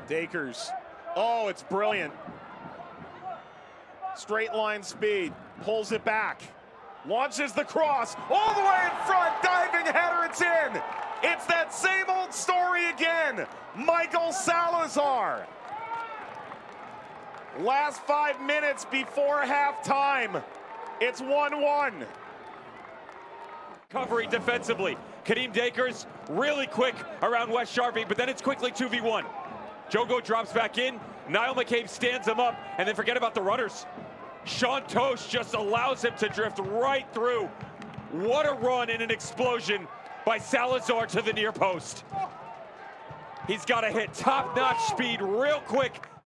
Dakers. Oh, it's brilliant. Straight line speed. Pulls it back. Launches the cross. All the way in front. Diving header. It's in. It's that same old story again. Michael Salazar. Last 5 minutes before halftime. It's 1-1. Recovery defensively. Kadeem Dakers really quick around Wes Sharvey, but then it's quickly 2v1. Jogo drops back in. Niall McCabe stands him up, and then forget about the runners. Sean Tosh just allows him to drift right through. What a run and an explosion by Salazar to the near post. He's got to hit top-notch speed real quick